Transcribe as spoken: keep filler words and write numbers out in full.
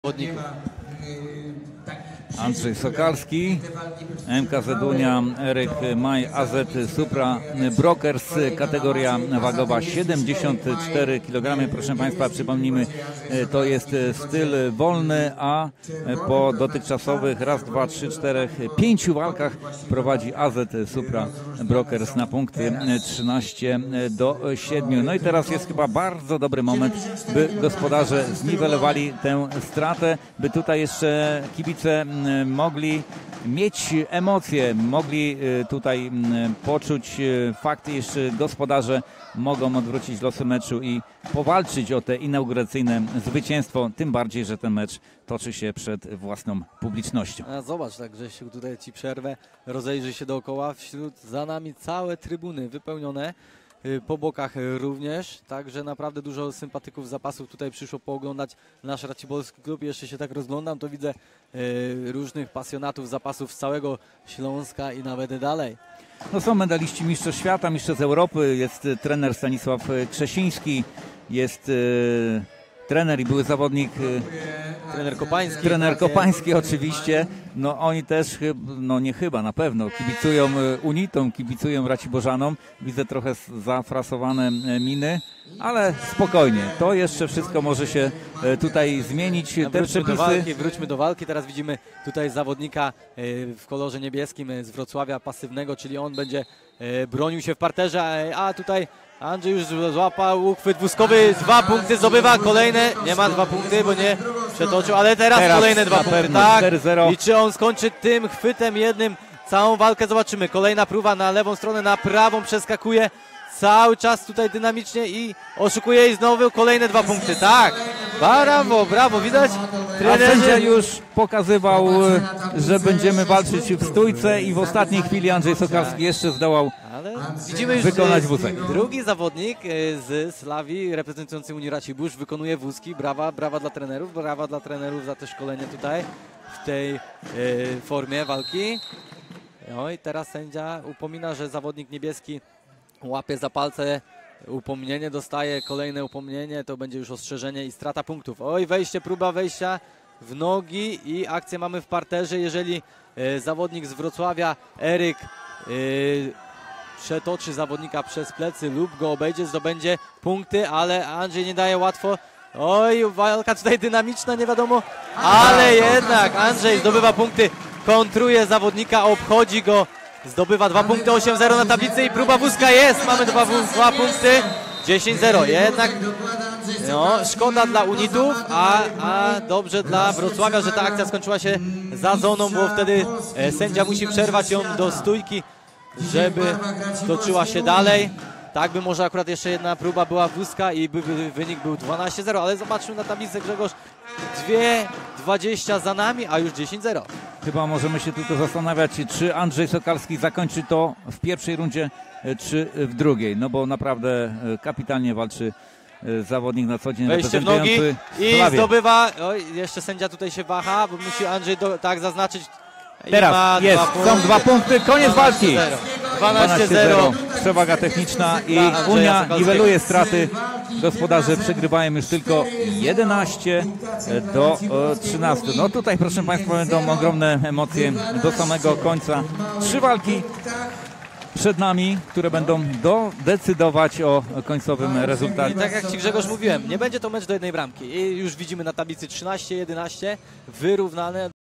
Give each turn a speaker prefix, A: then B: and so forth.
A: zawodników.
B: Andrzej Sokalski, M K Z Unia, Eryk Maj, A Z Supra Brokers, kategoria wagowa siedemdziesiąt cztery kilogramy. Proszę Państwa, przypomnijmy, to jest styl wolny, a po dotychczasowych raz, dwa, trzy, czterech, pięciu walkach prowadzi A Z Supra Brokers na punkty trzynaście do siedmiu. No i teraz jest chyba bardzo dobry moment, by gospodarze zniwelowali tę stratę, by tutaj jeszcze kibice mogli mieć emocje, mogli tutaj poczuć fakt, iż gospodarze mogą odwrócić losy meczu i powalczyć o te inauguracyjne zwycięstwo, tym bardziej, że ten mecz toczy się przed własną publicznością.
A: A zobacz, tak Grzesiu, tutaj ci przerwę, rozejrzy się dookoła, wśród za nami całe trybuny wypełnione, po bokach również, także naprawdę dużo sympatyków zapasów tutaj przyszło pooglądać nasz raciborski klub. Jeszcze się tak rozglądam, to widzę y, różnych pasjonatów zapasów z całego Śląska i nawet dalej.
B: No są medaliści mistrzostw świata, mistrzostw Europy, jest trener Stanisław Krzesiński, jest y, trener i były zawodnik y,
A: trener Kopański.
B: Trener Kopański oczywiście, no oni też, no nie chyba, na pewno kibicują Unitom, kibicują Raciborzanom. Widzę trochę zafrasowane miny, ale spokojnie, to jeszcze wszystko może się tutaj zmienić. Te
A: wróćmy
B: przepisy...
A: do walki, wróćmy do walki, teraz widzimy tutaj zawodnika w kolorze niebieskim z Wrocławia pasywnego, czyli on będzie bronił się w parterze, a tutaj Andrzej już złapał uchwyt wózkowy, dwa punkty zdobywa, kolejne, nie ma dwa punkty, bo nie przetoczył, ale teraz, teraz kolejne dwa punkty, tak, i czy on skończy tym chwytem jednym całą walkę, zobaczymy, kolejna próba na lewą stronę, na prawą przeskakuje, cały czas tutaj dynamicznie i oszukuje i znowu kolejne dwa punkty, tak, brawo, brawo, widać, trenerzy...
B: A sędzia już pokazywał, że będziemy walczyć w stójce i w ostatniej chwili Andrzej Sokalski jeszcze zdołał
A: Ale widzimy już
B: wykonać wózek.
A: Drugi zawodnik z Slawii reprezentujący Unię Racibórz wykonuje wózki. Brawa, brawa dla trenerów, brawa dla trenerów za to szkolenie tutaj w tej e, formie walki. No i teraz sędzia upomina, że zawodnik niebieski łapie za palce, upomnienie dostaje, kolejne upomnienie, to będzie już ostrzeżenie i strata punktów. Oj, wejście, próba wejścia w nogi i akcję mamy w parterze. Jeżeli e, zawodnik z Wrocławia, Eryk, e, przetoczy zawodnika przez plecy lub go obejdzie, zdobędzie punkty, ale Andrzej nie daje łatwo. Oj, walka tutaj dynamiczna, nie wiadomo, ale jednak Andrzej zdobywa punkty, kontruje zawodnika, obchodzi go, zdobywa dwa punkty, osiem zero na tablicy i próba wózka jest, mamy dwa, dwa punkty, dziesięć zero, jednak no, szkoda dla Unitów, a, a dobrze dla Wrocławia, że ta akcja skończyła się za zoną, bo wtedy e, sędzia musi przerwać ją do stójki, żeby toczyła się dalej. Tak by może akurat jeszcze jedna próba była wózka i by, by wynik był dwanaście zero, ale zobaczmy na tablicę, Grzegorz, dwie dwadzieścia za nami, a już dziesięć zero.
B: Chyba możemy się tylko zastanawiać, czy Andrzej Sokalski zakończy to w pierwszej rundzie, czy w drugiej, no bo naprawdę kapitalnie walczy zawodnik na co dzień
A: wejście w nogi i Slawię. Zdobywa, oj, jeszcze sędzia tutaj się waha, bo musi Andrzej do, tak zaznaczyć.
B: Teraz jest, są dwa punkty, koniec walki.
A: dwanaście zero.
B: Przewaga techniczna i Unia niweluje straty. Gospodarze przegrywają już tylko jedenaście do trzynastu. No tutaj, proszę Państwa, będą ogromne emocje do samego końca. Trzy walki przed nami, które będą decydować o końcowym rezultacie.
A: I tak jak Ci, Grzegorz, mówiłem, nie będzie to mecz do jednej bramki. I już widzimy na tablicy trzynaście jedenaście, wyrównane.